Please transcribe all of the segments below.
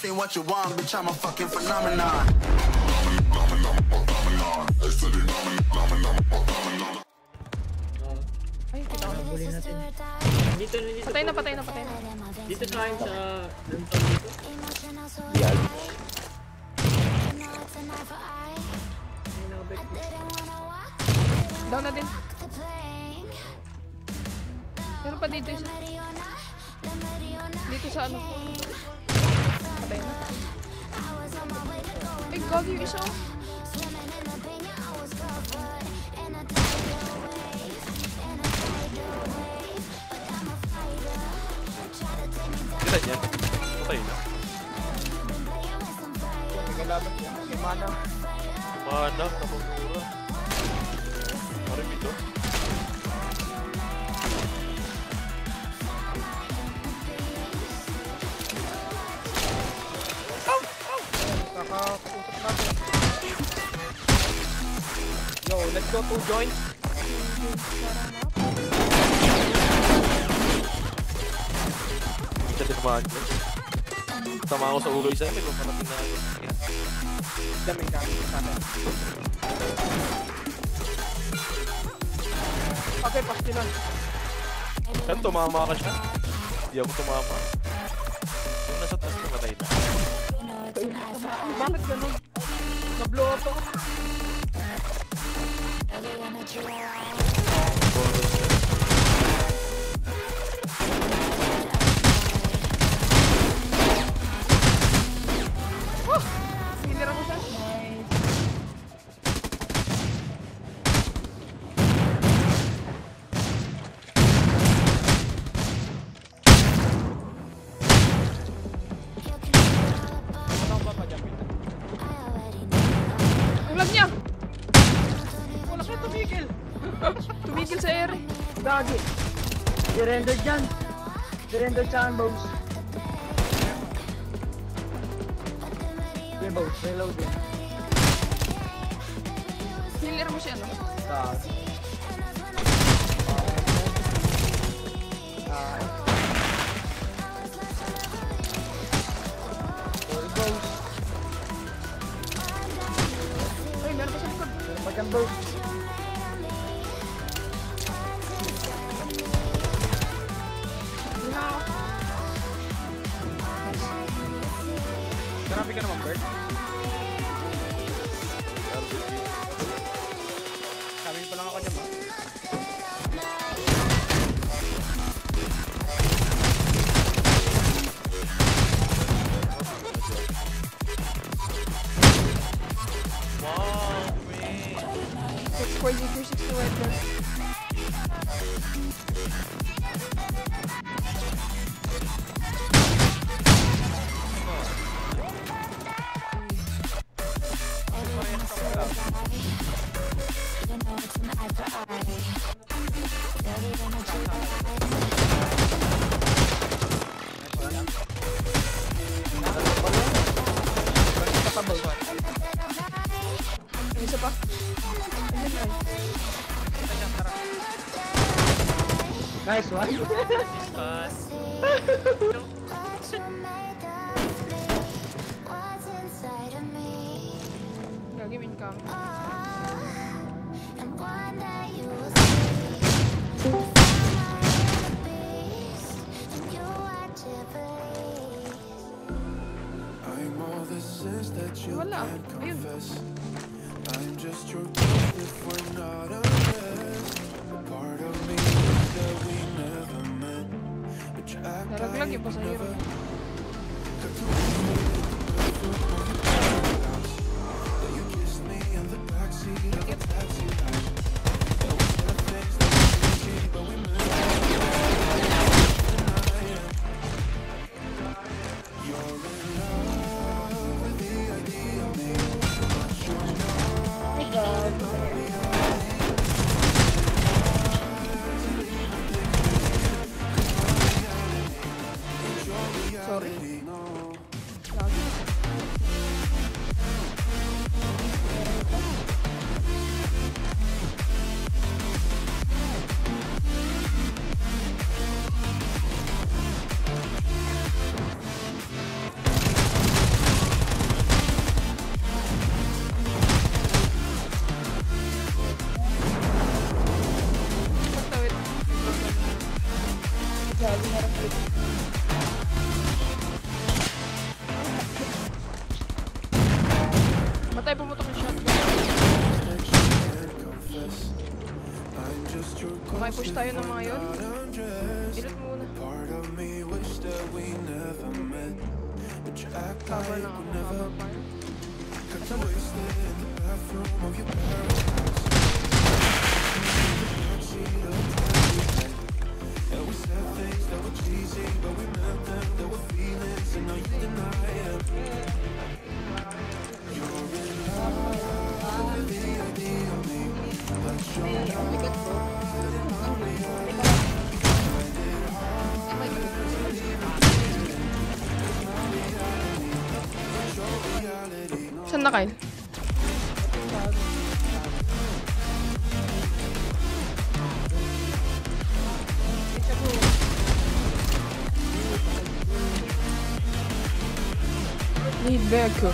say what you want, bitch, I'm a fucking phenomenon. Ay, kita ko. Huli natin. Dito. Patay na. Dito sa akin sa... dito. Yan. Down na din. Meron pa dito isa. Dito sa ano. Patay na. Ay, gagi yung isa. Kita niya. Patay na. Nagalaban siya. May mana. Mana, napagmura. Marim ito. Kakakusap natin. Yo, let's go to join. Kita tinamaan ko. Tama ako sa ulo isa. May kumarating na ako. Daming kami sa atin. Okay, pastilan. Kan tumama ka siya. Hindi ako tumama. Yung nasa taas na matay na. Bakit ganun? Na-blow up ako. Healer ako siya. Ano ba pa dyan? Ang lag niya! Wala kayo tumigil! Tumigil sa air. Gagi. I-render dyan. I-render dyan, boss. Okay, boss. Reload din. Healer mo siya, no? Ay, meron pa sa likod. Pagyan, boss. Hindi na ako. Grabe ka naman, Bert. Sabi pa lang ako niya, ma. Wow, man. 6 to weapon. Isa pa. Ayun ay. Nice one. Gagi min kang. Wala. Ayun. I'm just your gift if we're not a mess. A part of me that we never met. But you act Naraglag yung pasahero. you kissed me in the backseat of a taxi. Sorry. Galing harap ulit. Matay, pumutok yung shotgun. Push tayo ng mga yun. Ilot mo muna. Cover lang ako. Cover fire. Saan na kayo? Need vehicle.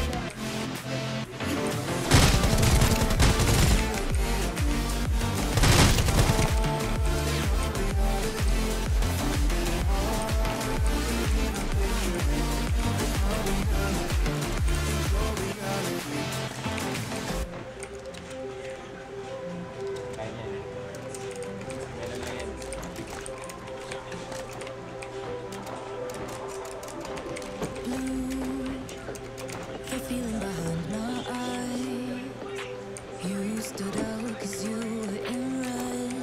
The feeling behind my eye. You stood out 'cause you were in red.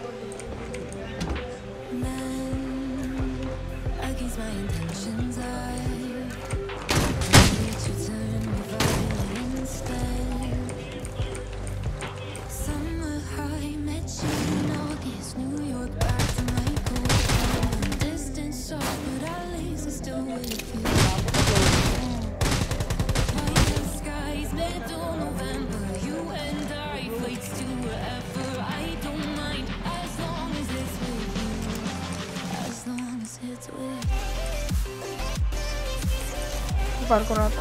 Man, against my intentions, I made you turn me violent instead. Summer high, met you in August, New York, back to my cold. Distance so, but at least I'm still with you. Middle November, you and I flights to wherever. I don't mind as long as it's with you. As long as it's with you. Parkour ata.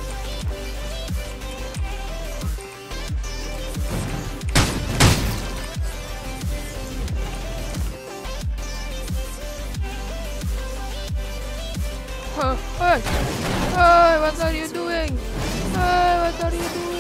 Hey! Hey! What are you doing? Hey! What are you doing?